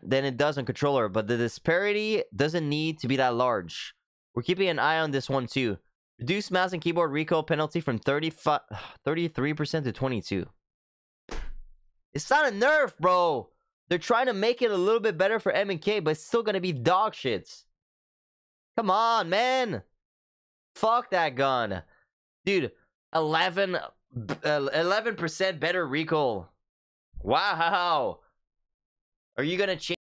than it does on controller, but the disparity doesn't need to be that large. We're keeping an eye on this one too. Reduce mouse and keyboard recoil penalty from 33% to 22%. It's not a nerf, bro. They're trying to make it a little bit better for M&K, but it's still gonna be dog shits. Come on, man. Fuck that gun. Dude, 11% better recoil. Wow. Are you gonna change?